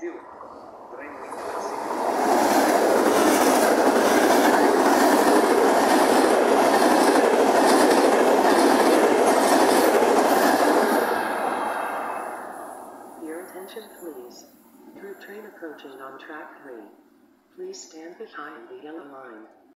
Positivo. Train intensivo. Your attention please. Through train approaching on track 3. Please stand behind the yellow line.